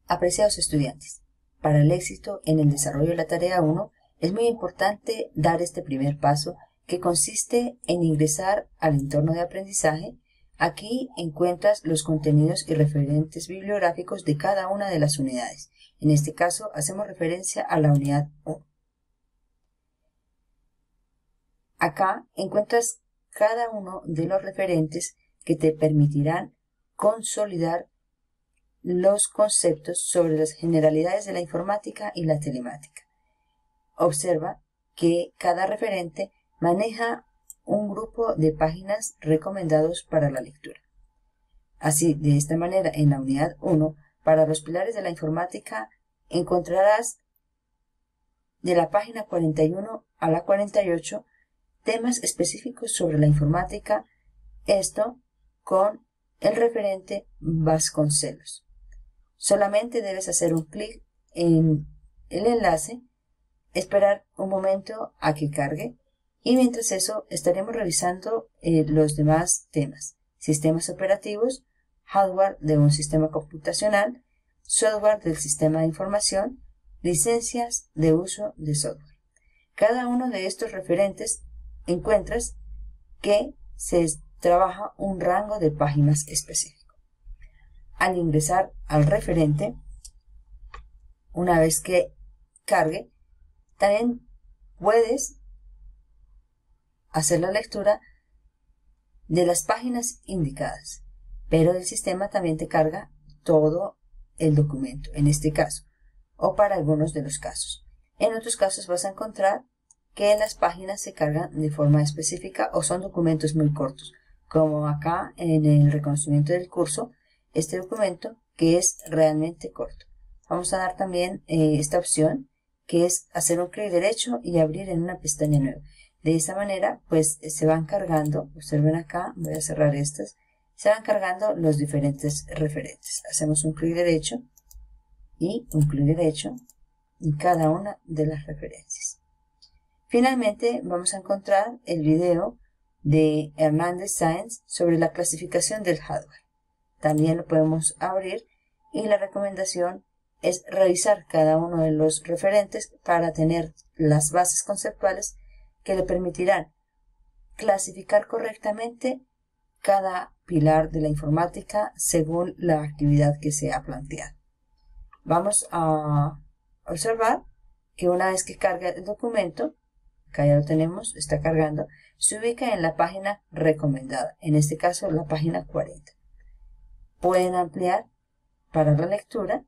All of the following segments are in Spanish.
Apreciados estudiantes, para el éxito en el desarrollo de la tarea 1 es muy importante dar este primer paso que consiste en ingresar al entorno de aprendizaje. Aquí encuentras los contenidos y referentes bibliográficos de cada una de las unidades. En este caso hacemos referencia a la unidad 1. Acá encuentras cada uno de los referentes que te permitirán consolidar los conceptos sobre las generalidades de la informática y la telemática. Observa que cada referente maneja un grupo de páginas recomendados para la lectura. Así, de esta manera, en la unidad 1, para los pilares de la informática, encontrarás de la página 41 a la 48 temas específicos sobre la informática, esto con el referente Vasconcelos. Solamente debes hacer un clic en el enlace, esperar un momento a que cargue y mientras eso estaremos revisando los demás temas: sistemas operativos, hardware de un sistema computacional, software del sistema de información, licencias de uso de software. Cada uno de estos referentes encuentras que se trabaja un rango de páginas específico. Al ingresar al referente, una vez que cargue, también puedes hacer la lectura de las páginas indicadas, pero el sistema también te carga todo el documento, en este caso, o para algunos de los casos. En otros casos vas a encontrar que las páginas se cargan de forma específica o son documentos muy cortos, como acá en el reconocimiento del curso, este documento que es realmente corto. Vamos a dar también esta opción, que es hacer un clic derecho y abrir en una pestaña nueva. De esa manera, pues se van cargando, observen acá, voy a cerrar estas, se van cargando los diferentes referentes. Hacemos un clic derecho y un clic derecho en cada una de las referencias. Finalmente, vamos a encontrar el video de Hernández Sáenz sobre la clasificación del hardware. También lo podemos abrir y la recomendación es revisar cada uno de los referentes para tener las bases conceptuales que le permitirán clasificar correctamente cada pilar de la informática según la actividad que se ha planteado. Vamos a observar que una vez que carga el documento, acá ya lo tenemos, está cargando, se ubica en la página recomendada, en este caso la página 40. Pueden ampliar para la lectura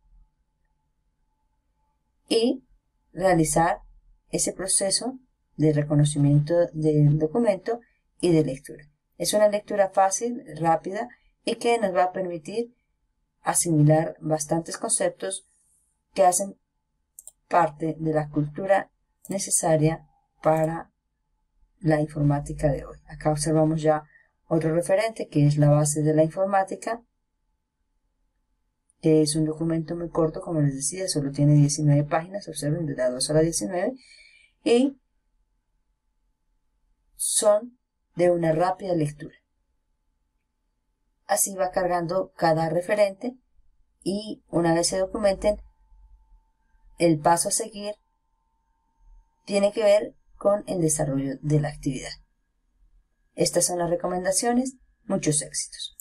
y realizar ese proceso de reconocimiento del documento y de lectura. Es una lectura fácil, rápida y que nos va a permitir asimilar bastantes conceptos que hacen parte de la cultura necesaria para la informática de hoy. Acá observamos ya otro referente que es la base de la informática, que es un documento muy corto, como les decía, solo tiene 19 páginas, observen, de la 2 a la 19, y son de una rápida lectura. Así va cargando cada referente y una vez se documenten, el paso a seguir tiene que ver con el desarrollo de la actividad. Estas son las recomendaciones. Muchos éxitos.